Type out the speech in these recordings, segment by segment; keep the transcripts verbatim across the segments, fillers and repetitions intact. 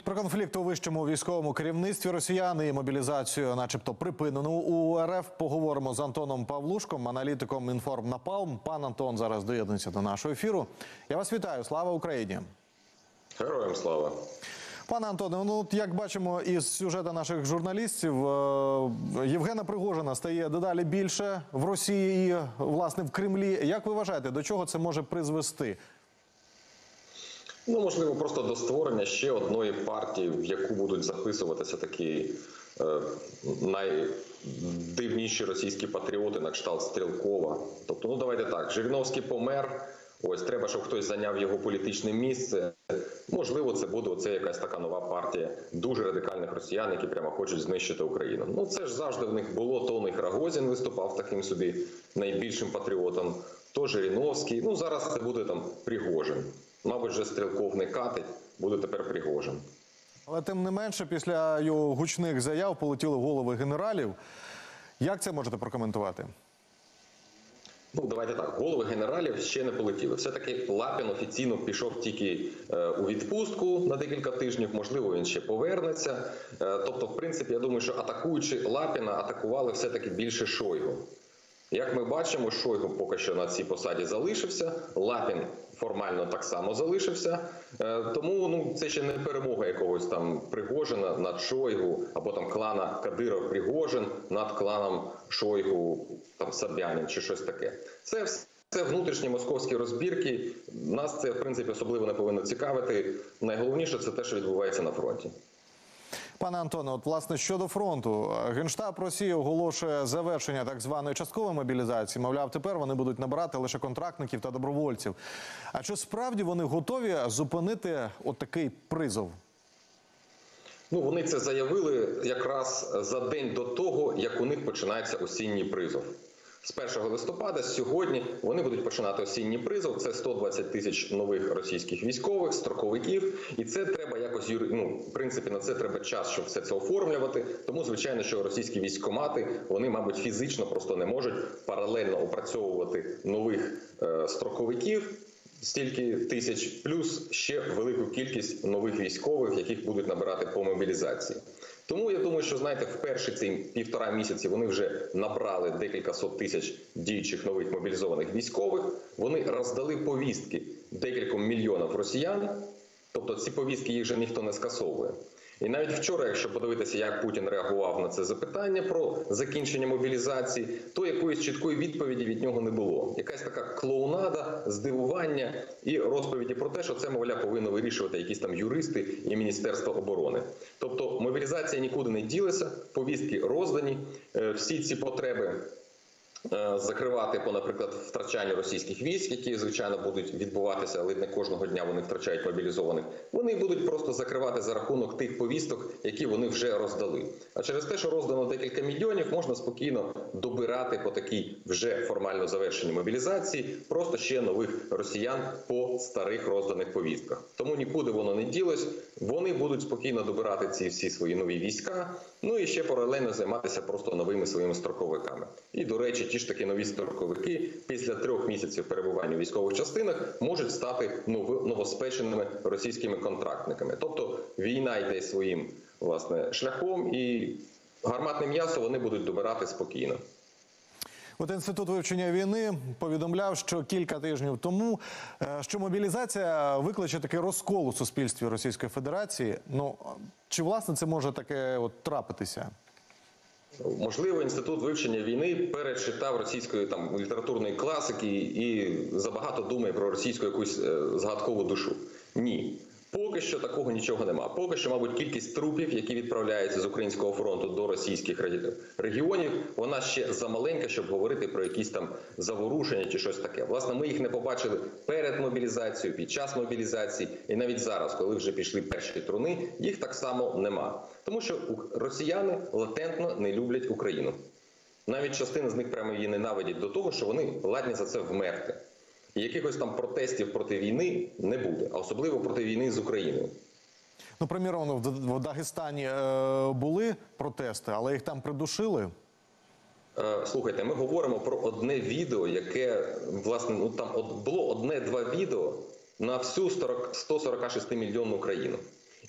Про конфлікт у вищому військовому керівництві росіян і мобілізацію начебто припинену у РФ поговоримо з Антоном Павлушком, аналітиком «Інформнапалм». Пан Антон зараз доєднується до нашого ефіру. Я вас вітаю. Слава Україні! Героям слава! Пане Антоне, ну як бачимо із сюжету наших журналістів, Євгена Пригожина стає дедалі більше в Росії і, власне, в Кремлі. Як ви вважаєте, до чого це може призвести? Ну, можливо, просто до створення ще одної партії, в яку будуть записуватися такі е, найдивніші російські патріоти на кшталт Стрєлкова. Тобто, ну давайте так, Жириновський помер, ось треба, щоб хтось зайняв його політичне місце. Можливо, це буде оце якась така нова партія дуже радикальних росіян, які прямо хочуть знищити Україну. Ну, це ж завжди в них було, то у них Рогозін виступав таким собі найбільшим патріотом, то Жириновський, ну зараз це буде там Пригожин. Мабуть, вже Стрєлков не катить, буде тепер Пригожин. Але тим не менше, після його гучних заяв полетіли голови генералів. Як це можете прокоментувати? Ну, давайте так, голови генералів ще не полетіли. Все-таки Лапін офіційно пішов тільки е, у відпустку на декілька тижнів, можливо, він ще повернеться. Е, тобто, в принципі, я думаю, що атакуючи Лапіна, атакували все-таки більше Шойгу. Як ми бачимо, Шойгу поки що на цій посаді залишився, Лапін формально так само залишився. Тому ну, це ще не перемога якогось там Пригожина над Шойгу, або там клана Кадиров-Пригожин над кланом Шойгу, там Собянін чи щось таке. Це все внутрішні московські розбірки. Нас це, в принципі, особливо не повинно цікавити. Найголовніше – це те, що відбувається на фронті. Пане Антоне, от, власне, щодо фронту. Генштаб Росії оголошує завершення так званої часткової мобілізації. Мовляв, тепер вони будуть набирати лише контрактників та добровольців. А чи справді вони готові зупинити от такий призов? Ну, вони це заявили якраз за день до того, як у них починається осінній призов. З першого листопада, сьогодні, вони будуть починати осінній призов. Це сто двадцять тисяч нових російських військових, строковиків. І це треба якось, ну, в принципі, на це треба час, щоб все це оформлювати. Тому, звичайно, що російські військкомати, вони, мабуть, фізично просто не можуть паралельно опрацьовувати нових е, строковиків, стільки тисяч, плюс ще велику кількість нових військових, яких будуть набирати по мобілізації. Тому я думаю, що, знаєте, в перші ці півтора місяці вони вже набрали декілька сот тисяч діючих нових мобілізованих військових. Вони роздали повістки декільком мільйонам росіян, тобто ці повістки їх вже ніхто не скасовує. І навіть вчора, якщо подивитися, як Путін реагував на це запитання про закінчення мобілізації, то якоїсь чіткої відповіді від нього не було. Якась така клоунада, здивування і розповіді про те, що це, мовляв, повинно вирішувати якісь там юристи і Міністерство оборони. Тобто мобілізація нікуди не ділася, повістки роздані, всі ці потреби закривати по, наприклад, втрачанню російських військ, які, звичайно, будуть відбуватися, але не кожного дня вони втрачають мобілізованих, вони будуть просто закривати за рахунок тих повісток, які вони вже роздали. А через те, що роздано декілька мільйонів, можна спокійно добирати по такій вже формально завершеній мобілізації просто ще нових росіян по старих розданих повістках. Тому нікуди воно не ділось, вони будуть спокійно добирати ці всі свої нові війська, ну і ще паралельно займатися просто новими своїми строковиками. І, до речі, ті ж таки нові строковики після трьох місяців перебування у військових частинах можуть стати новоспеченими російськими контрактниками. Тобто війна йде своїм, власне, шляхом, і гарматне м'ясо вони будуть добирати спокійно. От Інститут вивчення війни повідомляв, що кілька тижнів тому, що мобілізація викличе такий розкол у суспільстві Російської Федерації. Ну, чи, власне, це може таке от трапитися? Можливо, Інститут вивчення війни перечитав російської там літературної класики і забагато думає про російську якусь е, згадкову душу. Ні. Поки що такого нічого нема. Поки що, мабуть, кількість трупів, які відправляються з українського фронту до російських регіонів, вона ще замаленька, щоб говорити про якісь там заворушення чи щось таке. Власне, ми їх не побачили перед мобілізацією, під час мобілізації, і навіть зараз, коли вже пішли перші труни, їх так само нема. Тому що росіяни латентно не люблять Україну. Навіть частина з них прямо її ненавидять до того, що вони ладні за це вмерти. І якихось там протестів проти війни не буде, а особливо проти війни з Україною. Ну, приміром, в Дагестані е, були протести, але їх там придушили? Е, слухайте, ми говоримо про одне відео, яке, власне, ну там от було одне-два відео на всю сто сорок шесть мільйонну країну.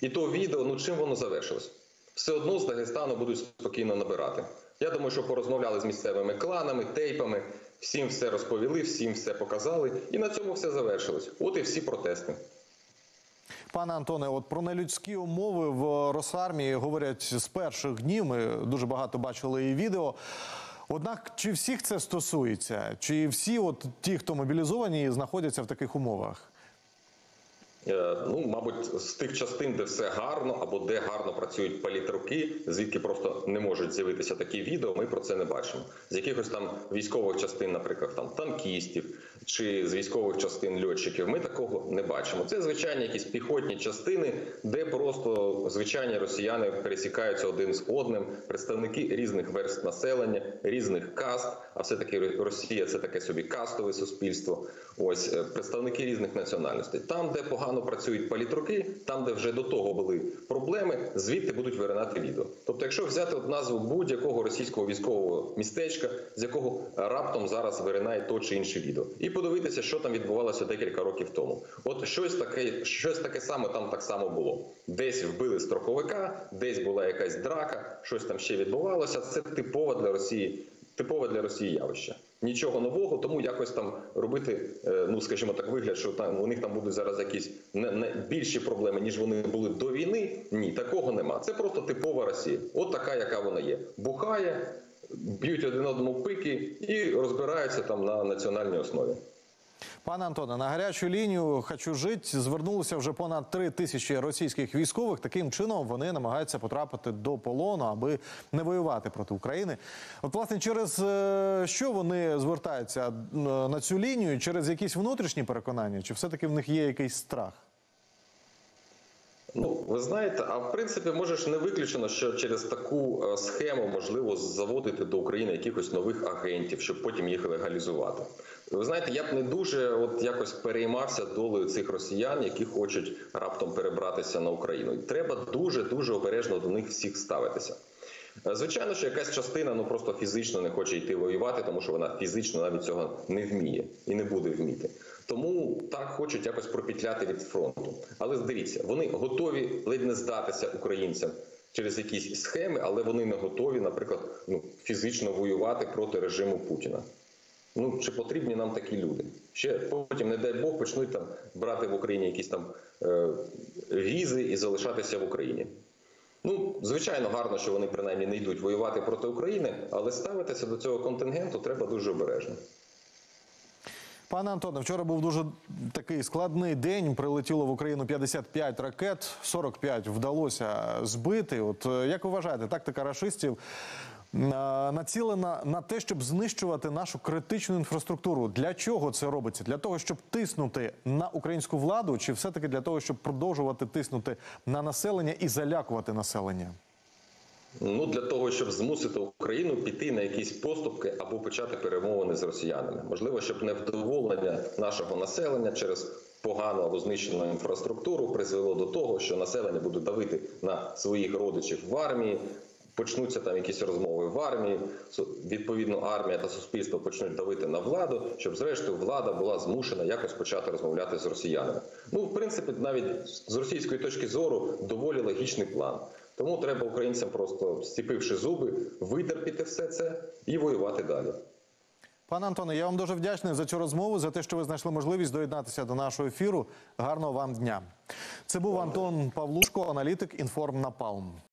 І то відео, ну чим воно завершилось? Все одно з Дагестану будуть спокійно набирати. Я думаю, що порозмовляли з місцевими кланами, тейпами, всім все розповіли, всім все показали, і на цьому все завершилось. От і всі протести. Пане Антоне, от про нелюдські умови в Росармії говорять з перших днів. Ми дуже багато бачили і відео. Однак, чи всіх це стосується? Чи всі от ті, хто мобілізовані, знаходяться в таких умовах? Ну, мабуть, з тих частин, де все гарно, або де гарно працюють політруки, звідки просто не можуть з'явитися такі відео, ми про це не бачимо. З якихось там військових частин, наприклад, там танкістів, чи з військових частин льотчиків, ми такого не бачимо. Це звичайні якісь піхотні частини, де просто звичайні росіяни пересікаються один з одним, представники різних верств населення, різних каст, а все-таки Росія – це таке собі кастове суспільство. Ось, представники різних національностей. Там, де погано працюють політруки, там, де вже до того були проблеми, звідти будуть виринати відео. Тобто, якщо взяти от назву будь-якого російського військового містечка, з якого раптом зараз виринає то чи інше відео, і подивитися, що там відбувалося декілька років тому. От щось таке, щось таке саме там так само було. Десь вбили строковика, десь була якась драка, щось там ще відбувалося. Це типове для Росії, типове для Росії явище. Нічого нового, тому якось там робити, ну скажімо так, вигляд, що там у них там будуть зараз якісь не, не більші проблеми, ніж вони були до війни. Ні, такого нема. Це просто типова Росія. От така, яка вона є. Бухає, б'ють один одному пики і розбираються там на національній основі. Пане Антоне, на гарячу лінію «Хочу жити» звернулося вже понад три тисячі російських військових. Таким чином вони намагаються потрапити до полону, аби не воювати проти України. От, власне, через що вони звертаються на цю лінію? Через якісь внутрішні переконання? Чи все-таки в них є якийсь страх? Ну, ви знаєте, а в принципі, може ж не виключено, що через таку схему можливо заводити до України якихось нових агентів, щоб потім їх легалізувати. Ви знаєте, я б не дуже от якось переймався долею цих росіян, які хочуть раптом перебратися на Україну. І треба дуже-дуже обережно до них всіх ставитися. Звичайно, що якась частина ну просто фізично не хоче йти воювати, тому що вона фізично навіть цього не вміє і не буде вміти. Тому так хочуть якось пропетляти від фронту. Але дивіться, вони готові ледь не здатися українцям через якісь схеми, але вони не готові, наприклад, ну, фізично воювати проти режиму Путіна. Ну, чи потрібні нам такі люди? Ще потім, не дай Бог, почнуть там брати в Україні якісь там е, візи і залишатися в Україні. Ну, звичайно, гарно, що вони принаймні не йдуть воювати проти України, але ставитися до цього контингенту треба дуже обережно. Пане Антоне, вчора був дуже такий складний день. Прилетіло в Україну п'ятдесят п'ять ракет, сорок п'ять вдалося збити. От як ви вважаєте, тактика рашистів націлена на те, щоб знищувати нашу критичну інфраструктуру? Для чого це робиться? Для того, щоб тиснути на українську владу, чи все-таки для того, щоб продовжувати тиснути на населення і залякувати населення? Ну, для того, щоб змусити Україну піти на якісь поступки або почати перемовини з росіянами. Можливо, щоб невдоволення нашого населення через погану або знищену інфраструктуру призвело до того, що населення буде давити на своїх родичів в армії, почнуться там якісь розмови в армії, відповідно армія та суспільство почнуть давити на владу, щоб зрештою влада була змушена якось почати розмовляти з росіянами. Ну, в принципі, навіть з російської точки зору доволі логічний план. Тому треба українцям просто, зціпивши зуби, витерпіти все це і воювати далі. Пане Антоне, я вам дуже вдячний за цю розмову, за те, що ви знайшли можливість доєднатися до нашого ефіру. Гарного вам дня. Це був Антон Павлушко, аналітик «Інформ Напалм».